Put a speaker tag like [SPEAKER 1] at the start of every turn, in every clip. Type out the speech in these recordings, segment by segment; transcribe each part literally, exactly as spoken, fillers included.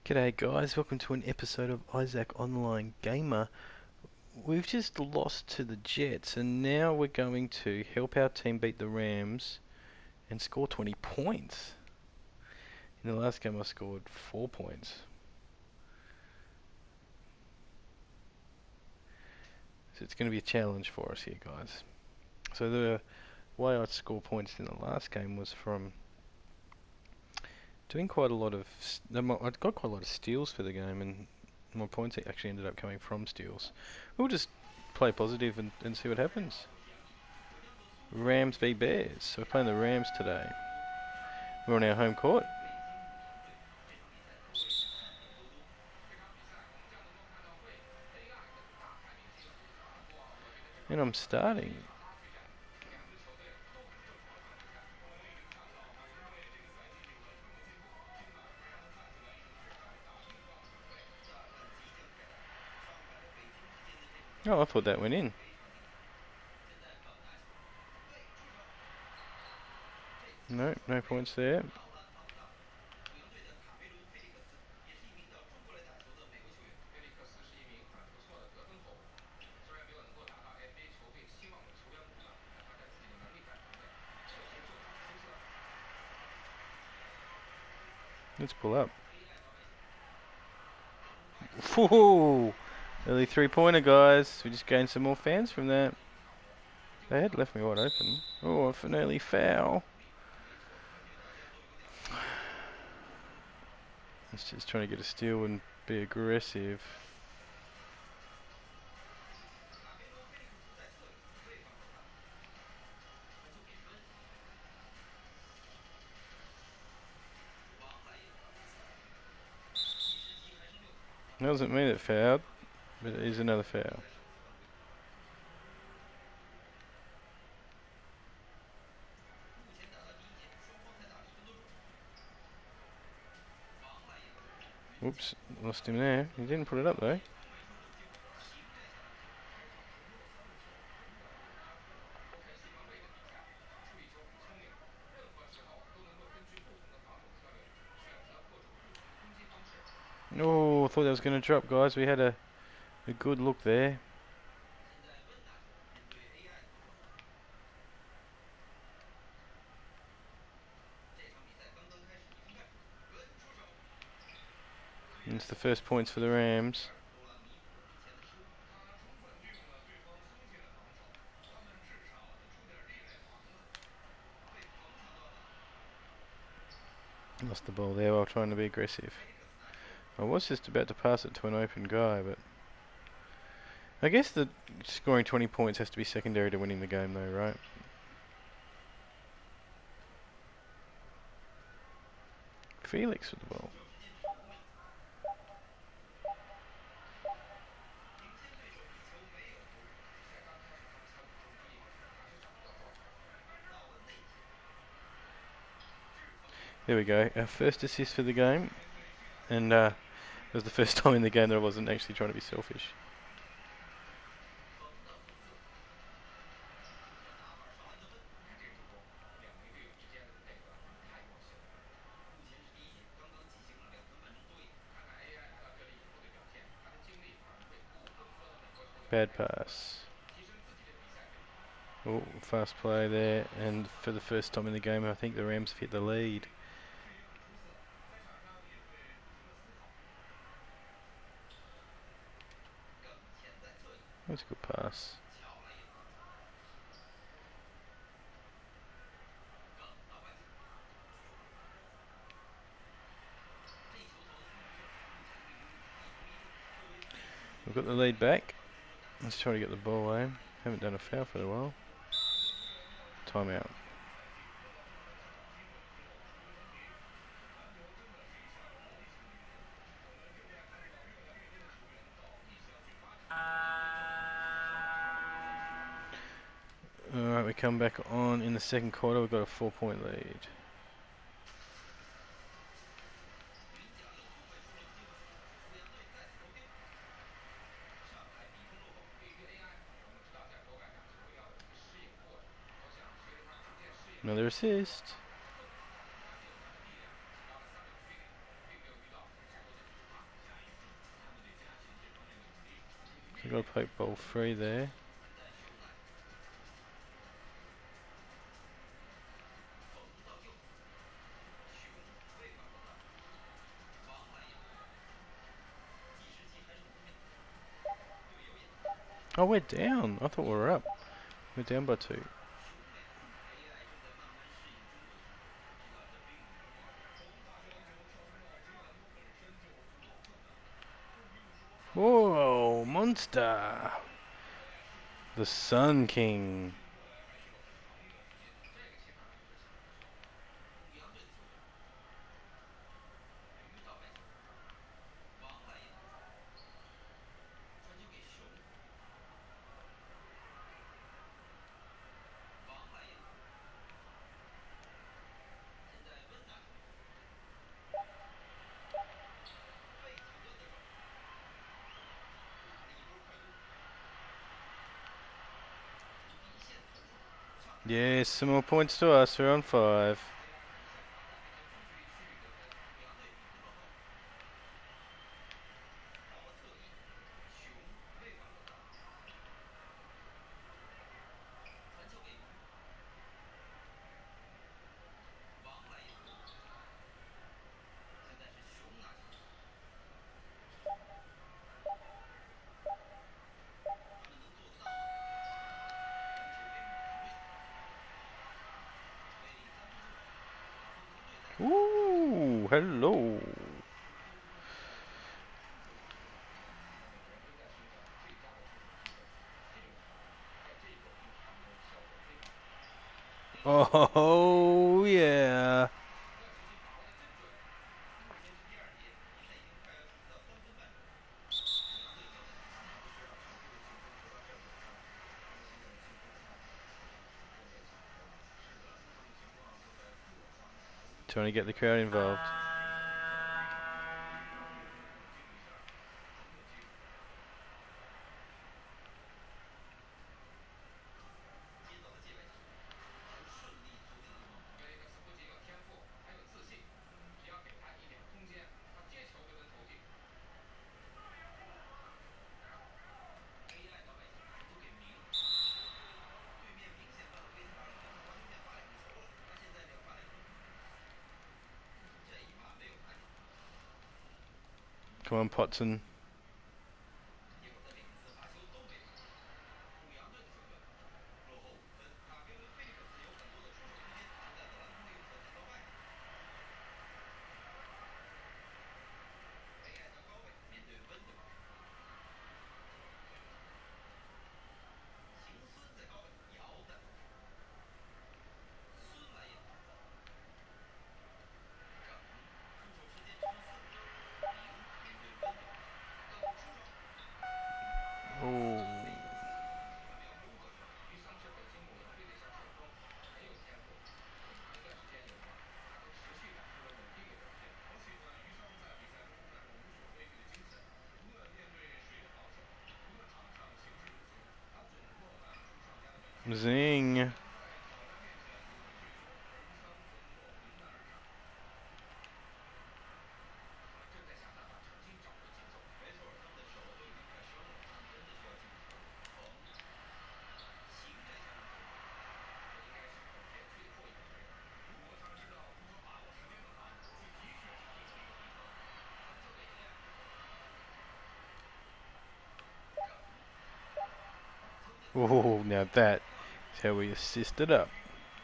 [SPEAKER 1] G'day guys, welcome to an episode of Isaac Online Gamer. We've just lost to the Jets and now we're going to help our team beat the Rams and score twenty points. In the last game I scored four points. So it's going to be a challenge for us here, guys. So the way I score points in the last game was from doing quite a lot of... I got quite a lot of steals for the game, and my points actually ended up coming from steals. We'll just play positive and, and see what happens. Rams v Bears. So we're playing the Rams today. We're on our home court. And I'm starting. Oh, I thought that went in. No, no points there. Let's pull up. Whoa! Early three-pointer, guys. We just gained some more fans from that. They had left me wide open. Oh, an early foul. It's just trying to get a steal and be aggressive. It wasn't me that fouled, but it is another foul. Whoops, lost him there. He didn't put it up though. Oh, I thought that was going to drop, guys. We had a, a good look there. And it's the first points for the Rams. Lost the ball there while trying to be aggressive. I was just about to pass it to an open guy, but I guess the scoring twenty points has to be secondary to winning the game though, right? Felix with the ball. There we go, our first assist for the game, and uh, it was the first time in the game that I wasn't actually trying to be selfish. Bad pass. Oh, fast play there, and for the first time in the game I think the Rams hit the lead. That's a good pass. We've got the lead back. Let's try to get the ball away. Haven't done a foul for a while. Timeout. Alright, we come back on in the second quarter. We've got a four point lead. Another assist. So got to poke ball three there. Oh, we're down. I thought we were up. We're down by two. Whoa, monster! The Sun King. Yes, some more points to us. We're on five. Ooh, hello. Oh, yeah. Trying to get the crowd involved. Come on, Potson. Oh. Zing. Oh, now that is how we assist it up.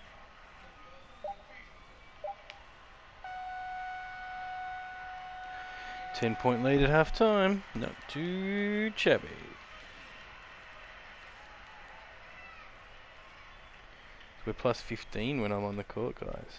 [SPEAKER 1] Ten point lead at half time. Not too shabby. We're plus fifteen when I'm on the court, guys.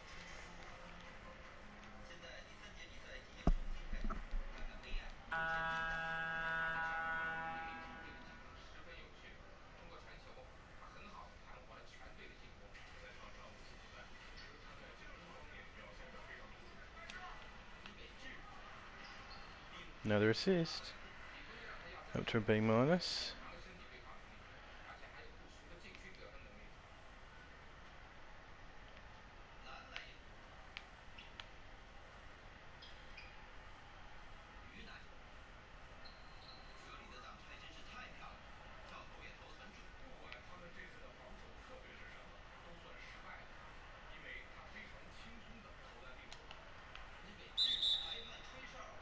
[SPEAKER 1] Another assist. Up to a B minus.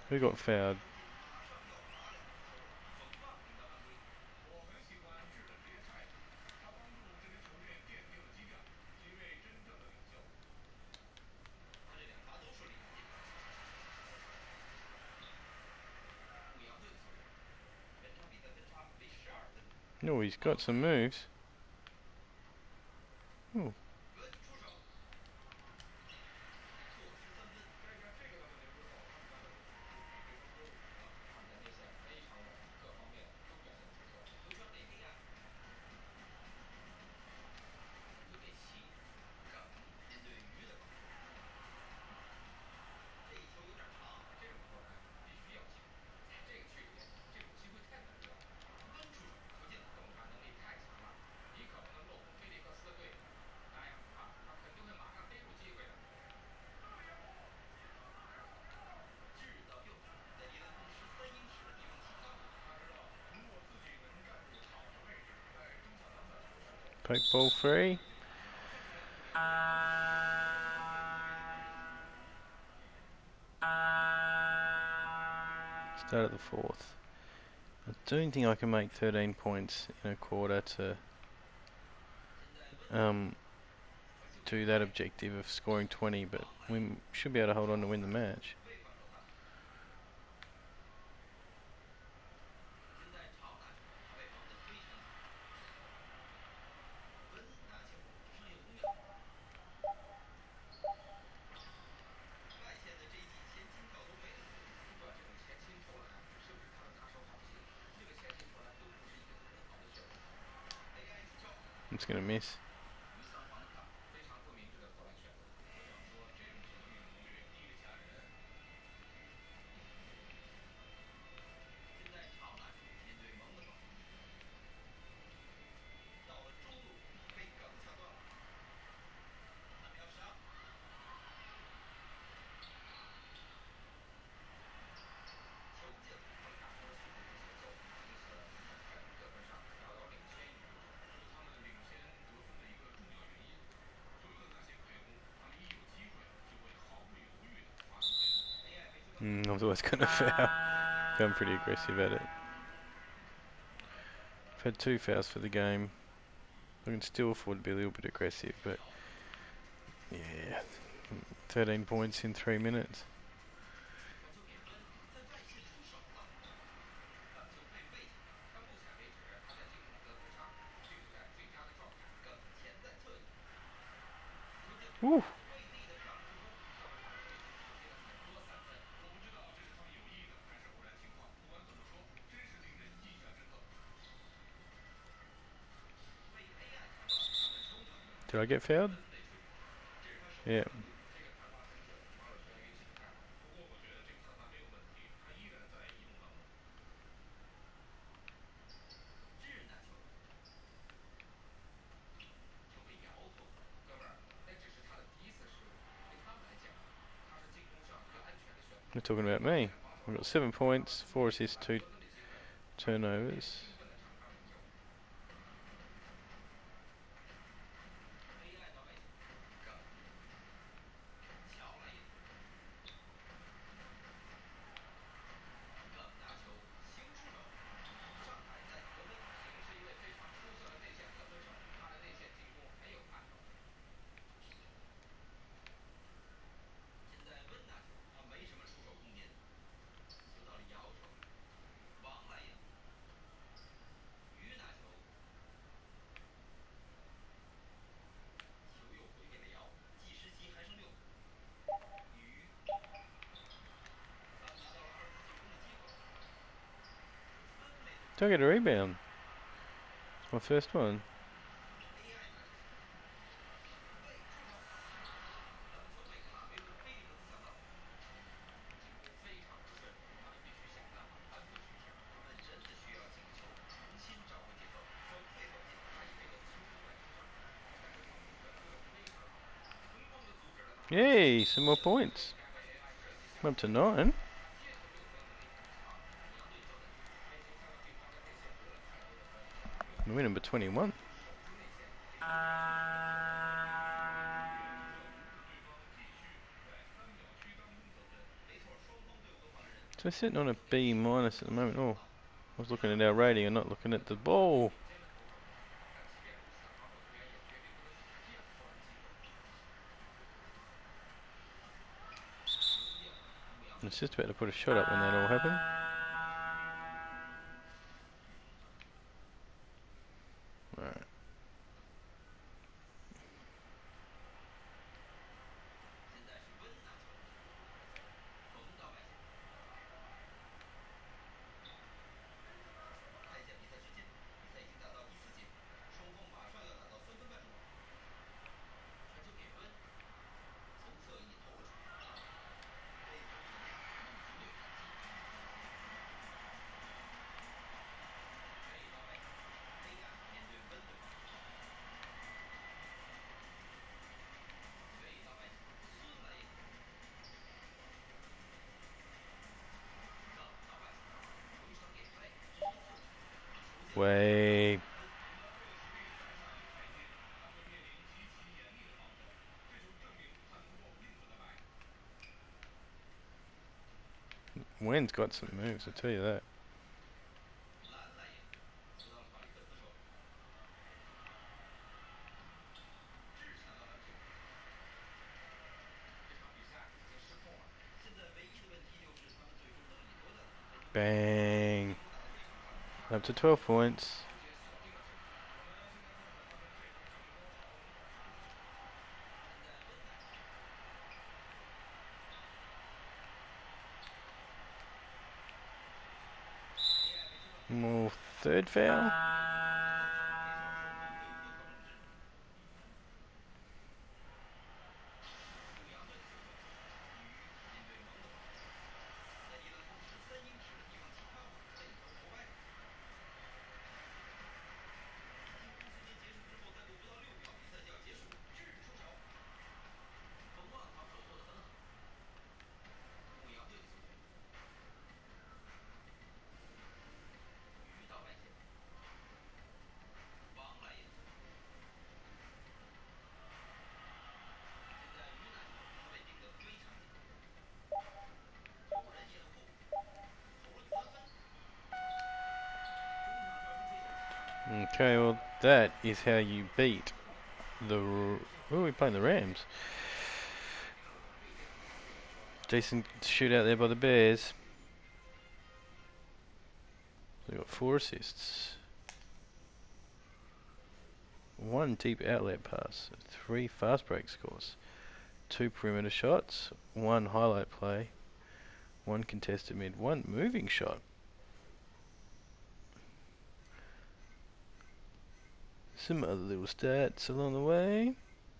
[SPEAKER 1] Who got fouled? No, he's got some moves. Ooh. Poke ball free. Start of the fourth. I don't think I can make thirteen points in a quarter to um, do that objective of scoring twenty, but we should be able to hold on to win the match. It's gonna miss. Mm, I was always gonna foul. I'm pretty aggressive at it. I've had two fouls for the game. I can still afford to be a little bit aggressive, but yeah, thirteen points in three minutes. Woo! Did I get fouled? Yeah. They're talking about me. I've got seven points, four assists, two turnovers. Do I get a rebound? My first one. Yay, some more points. I'm up to nine. I'm winning by twenty-one. So we're sitting on a B minus at the moment. Oh, I was looking at our rating and not looking at the ball. I was just about to put a shot up when that all happened. Alright. Way. Wen's got some moves, I tell you that. Bang. Up to twelve points. More third foul. Okay, well that is how you beat the... Oh, we're playing the Rams. Decent shootout there by the Bears. They got four assists. One deep outlet pass. Three fast break scores. Two perimeter shots. One highlight play. One contested mid. One moving shot. Some other little stats along the way.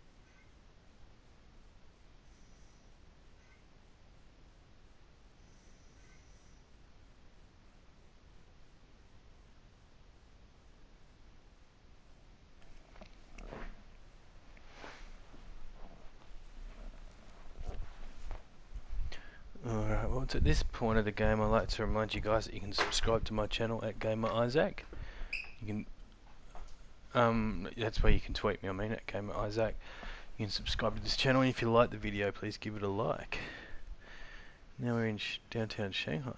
[SPEAKER 1] Alright, well it's at this point of the game I'd like to remind you guys that you can subscribe to my channel at Gamer Isaac. You can um that's where you can tweet me, I mean at Gamer Isaac. You can subscribe to this channel, and if you like the video please give it a like. Now we're in sh downtown Shanghai.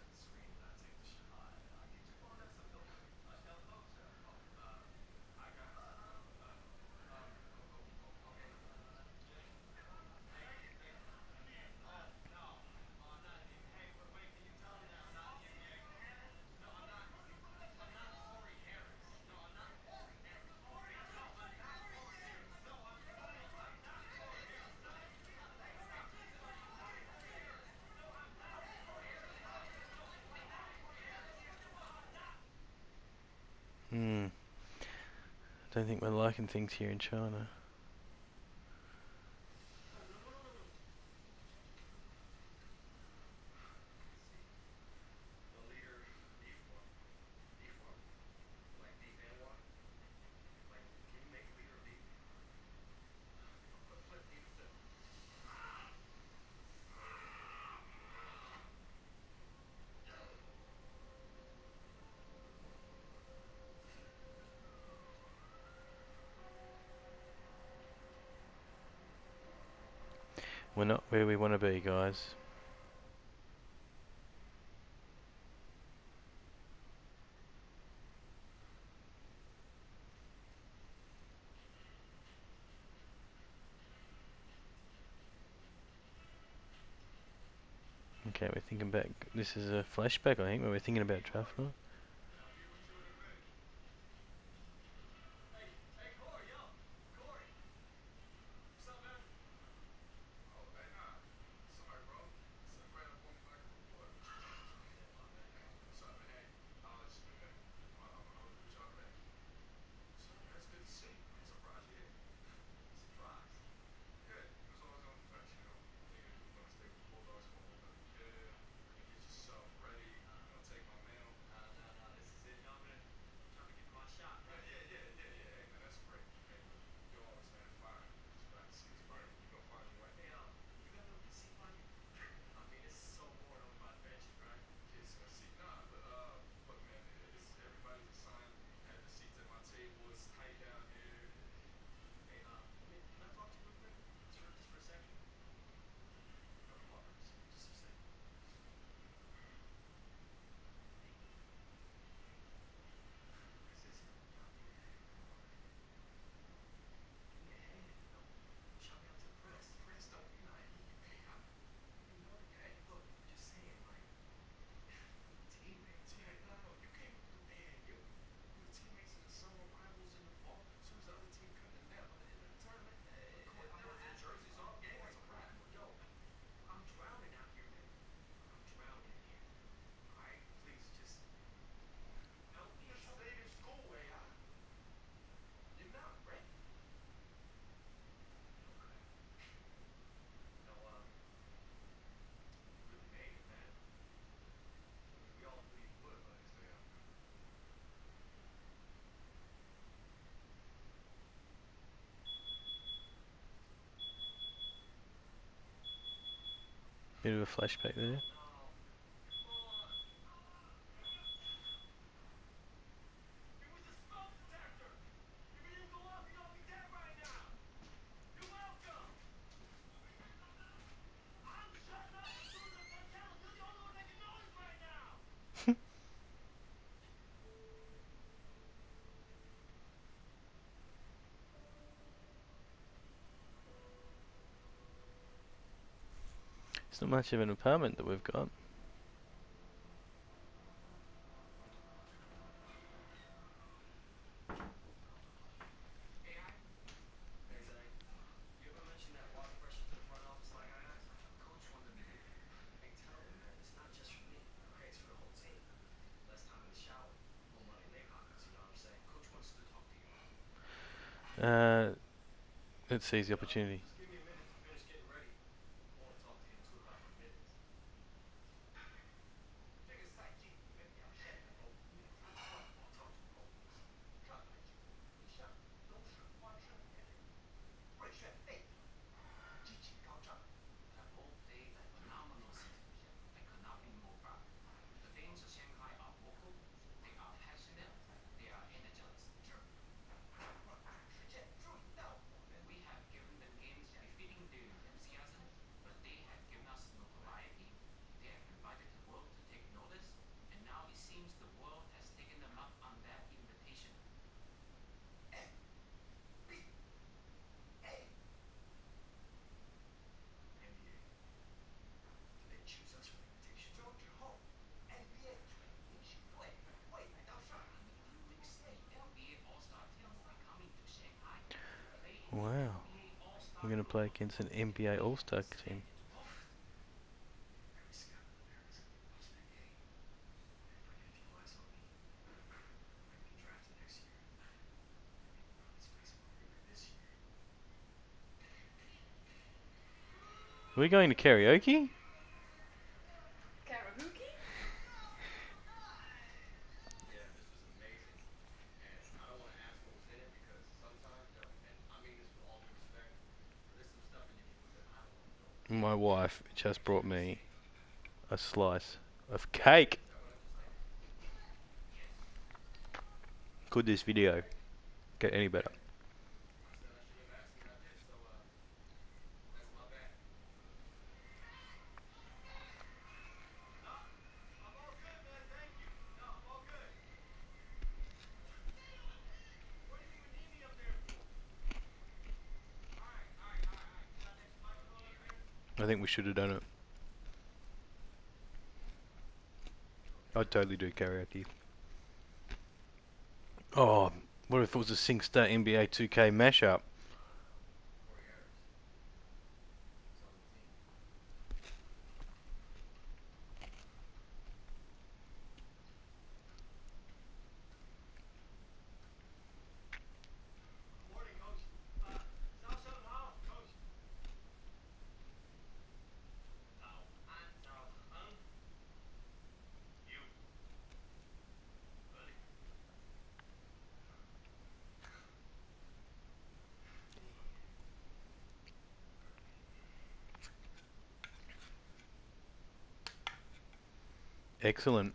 [SPEAKER 1] Hmm. Don't think we're liking things here in China. We're not where we want to be, guys. Okay, we're thinking back. This is a flashback, I think, where we're thinking about Trafalgar. Bit of a flashback there. It's not much of an apartment that we've got. Uh, let's seize the opportunity. Wow. We're going to play against an N B A All-Star team. Are we going to karaoke? My wife just brought me a slice of cake. Could this video get any better? I think we should have done it. I'd totally do karaoke. Oh, what if it was a SingStar N B A two K mashup? Excellent.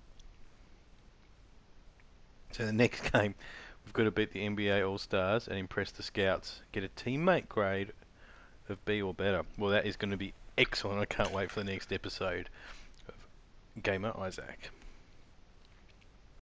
[SPEAKER 1] So the next game, we've got to beat the N B A All-Stars and impress the scouts. Get a teammate grade of B or better. Well, that is going to be excellent. I can't wait for the next episode of Gamer Isaac.